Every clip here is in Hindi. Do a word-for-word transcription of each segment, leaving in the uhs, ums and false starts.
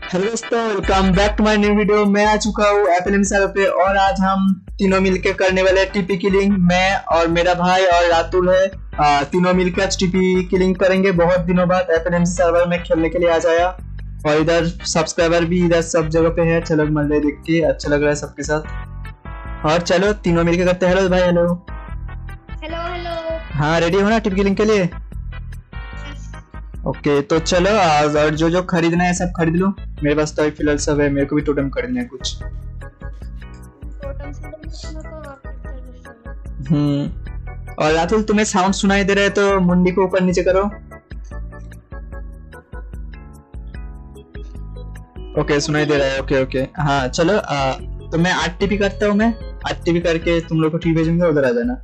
हेलो दोस्तों, welcome back to my new video. मैं आ चुका हूँ एपीएम सर्वर पे और आज हम तीनों मिलके करने वाले टीपी किलिंग। मैं और मेरा भाई और रातुल है, आ, तीनों मिलकर आज टीपी किलिंग करेंगे। बहुत दिनों बाद एपीएम सर्वर में खेलने के लिए आ जाया और इधर सब्सक्राइबर भी इधर सब जगह पे है। चलो मल रहे, देख के अच्छा लग रहा है सबके साथ। और चलो तीनों मिलके करते हैं। हेलो भाई। Hello hello hello. हाँ, रेडी हो ना टीपी किलिंग के लिए? ओके okay, तो चलो आज और जो जो खरीदना है सब खरीद लो। मेरे पास तो फिलहाल सब है। मेरे को भी टोटम खरीदना है कुछ। हम्म और रातुल, तुम्हें साउंड सुनाई दे रहा है तो मुंडी को ऊपर नीचे करो। ओके okay, सुनाई दे रहा है। ओके ओके हाँ चलो। आ, तो मैं आठ टीपी करता हूँ। मैं आठ टीपी करके तुम लोग को टीपी भेजूंगा, उधर आ जाना।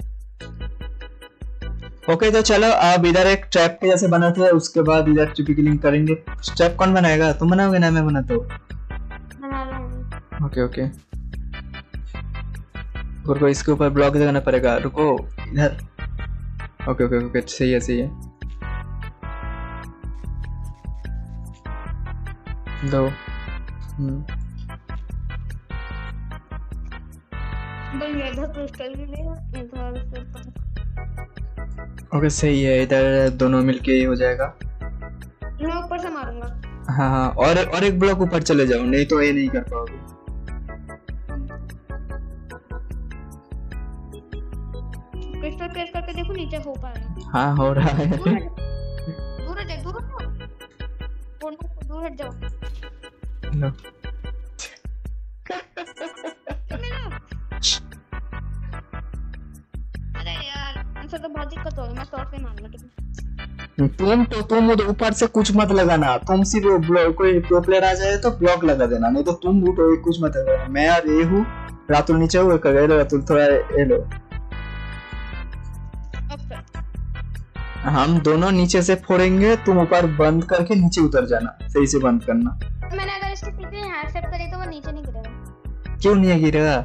ओके okay, तो चलो अब इधर एक ट्रैप के जैसे बनाते हैं, उसके बाद इधर टीपी किलिंग करेंगे। ट्रैप कौन बनाएगा? तुम बनाओगे ना मैं बनाता हूँ? ओके ओके रुको, इसके ऊपर ब्लॉक लगाना पड़ेगा। रुको इधर। ओके ओके ओके सही है सही है। दो हम्म ओके okay, सही है। इधर दोनों मिलके हो जाएगा। मैं ऊपर से मारूंगा। हाँ हाँ और और एक ब्लॉक ऊपर चले जाओ, नहीं तो ये नहीं कर पाओगे। क्रिस्टल प्रेस करके देखो नीचे हो पा रहा है। हाँ हो रहा है। दूर हट जाओ, दूर हट जाओ, दूर हट जाओ। लो अरे यार हमसे तो बहुत दिक्कत हो गई। मैं शॉर्ट पे मारूंगा। तुम तो तुम ऊपर से कुछ मत लगाना। तुम सिर्फ कोई प्रो प्लेयर आ जाए तो ब्लॉक लगा देना, नहीं तो तुम उठो कुछ मत लगाना। मैं और ये हूँ, रातुल नीचे हुए कर लो। रातुल थोड़ा ये लो। हम दोनों नीचे से फोड़ेंगे, तुम ऊपर बंद करके नीचे उतर जाना। सही से बंद करना। मैंने अगर इसके पीछे यहाँ एक्सेप्ट करी तो वो नीचे नहीं गिरेगा। क्यों नहीं गिरेगा?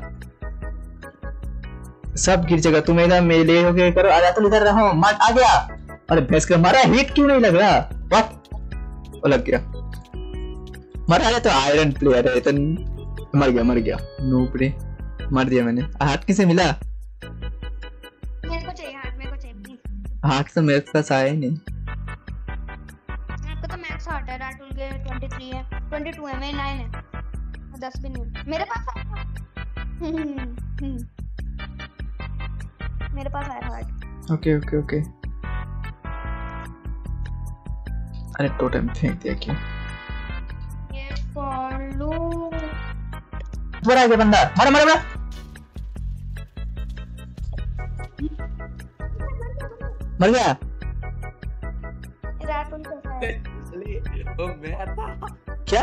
सब गिर जाएगा। तुम इधर मेले हो गए करो। रातुल इधर रहो, मत आ गया। अरे भैंस का मारा, हिट क्यों नहीं लग रहा? व्हाट? वो लग गया। मरा है तो आयरन प्लेयर है तो मर गया मर गया नूप रे, मर दिया मैंने। हाथ किसे मिला? मेरे को चाहिए हार्ट, मेरे को चाहिए। हाथ तो मेरे पास आया ही नहीं। आपका तो मैक्स हार्ट है, रातुल के तेईस है, बाईस है, मेरे नौ है, दस भी नहीं मेरे पास आया। मेरे पास आया हार्ट। ओके ओके ओके अरे टोटम फेंक दिया क्यों? ये फॉलो ऊपर आ गया बंदा। मारो मारो मारो। मर गया। रातुल कैसा है? वो मैं था। क्या?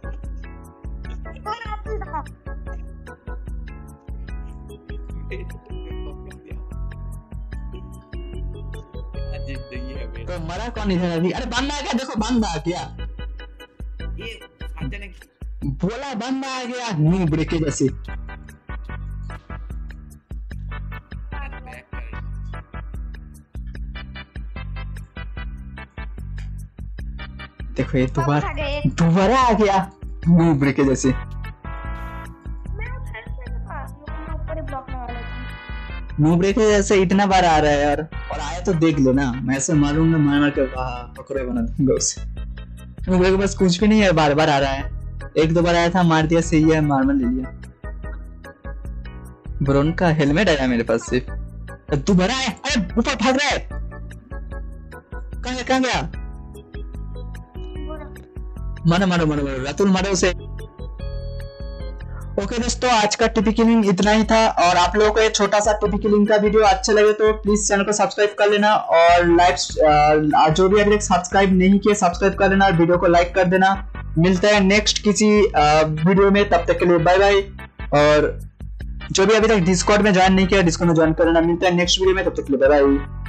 वो रातुल था। जिंदगी है मेरी। तो मरा कौन इधर अभी? अरे बंदा आ गया, देखो बंदा आ गया। ये अचानक बोला बंदा आ गया, नी ब्रेके जैसे। देखो ये दोबारा दोबारा आ गया, नी ब्रेके जैसे। मैं उधर से था, मैं ऊपर ही ब्लॉक लगा लेता हूं। नी ब्रेके जैसे इतना बार आ रहा है यार। और आया तो देख लो ना, मैं ऐसे मारूंगा मार मार के पकड़े बना दूंगा उसे। मेरे को बस कुछ भी नहीं है, बार बार आ रहा है। एक दो बार आया था, मार दिया, सही है, मार मार ले लिया। ब्रोन का हेलमेट आया मेरे पास सिर्फ। तू भरा है? अरे ऊपर भाग रहा है। कहाँ है? कहाँ गया? मारो मारो मारो मारो रातुल, मारो उसे। ओके दोस्तों, आज का टीपी किलिंग इतना ही था। और आप लोगों को ये छोटा सा टीपी किलिंग का वीडियो अच्छा लगे तो प्लीज चैनल को सब्सक्राइब कर लेना और लाइक, जो भी अभी तक सब्सक्राइब नहीं किया सब्सक्राइब कर लेना और वीडियो को लाइक कर देना। मिलते हैं नेक्स्ट किसी वीडियो में, तब तक के लिए बाय बाय। और जो भी अभी तक डिस्कॉर्ड में ज्वाइन नहीं किया डिस्कॉर्ड में ज्वाइन कर लेना। मिलते हैं नेक्स्ट वीडियो में, तब तक के लिए बाय बाय।